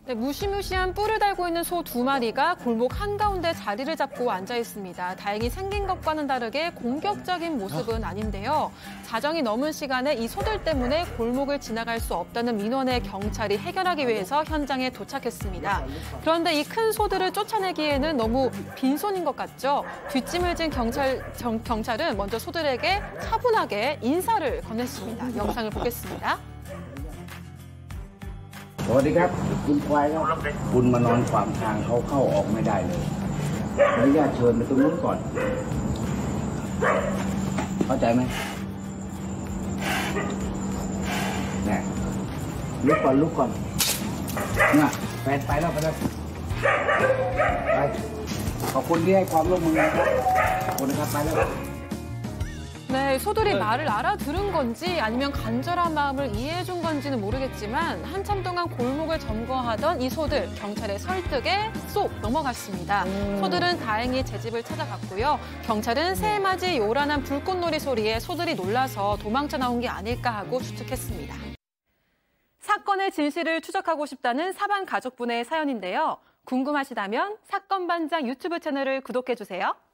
네, 무시무시한 뿔을 달고 있는 소 2마리가 골목 한가운데 자리를 잡고 앉아 있습니다. 다행히 생긴 것과는 다르게 공격적인 모습은 아닌데요. 자정이 넘은 시간에 이 소들 때문에 골목을 지나갈 수 없다는 민원에 경찰이 해결하기 위해서 현장에 도착했습니다. 그런데 이 큰 소들을 쫓아내기에는 너무 빈손인 것 같죠? 뒷짐을 진 경찰은 먼저 소들에게 차분하게 인사를 건넸습니다. 영상을 보겠습니다. สวัสดีครับคุณควายครับคุณมานอนขวางทางเขาเข้าออกไม่ได้เลยขออนุญาตเชิญไปตรงนู้นก่อนเข้าใจไหมนี่ลุกก่อนเนี่ยแฟนไปแล้วไปขอบคุณที่ให้ความร่วมมือนะครับขอบคุณนะครับไปแล้ว 네, 소들이 말을 알아들은 건지 아니면 간절한 마음을 이해해준 건지는 모르겠지만 한참 동안 골목을 점거하던 이 소들, 경찰의 설득에 쏙 넘어갔습니다. 소들은 다행히 제 집을 찾아갔고요. 경찰은 새해맞이 요란한 불꽃놀이 소리에 소들이 놀라서 도망쳐 나온 게 아닐까 하고 추측했습니다. 사건의 진실을 추적하고 싶다는 사반 가족분의 사연인데요. 궁금하시다면 사건반장 유튜브 채널을 구독해주세요.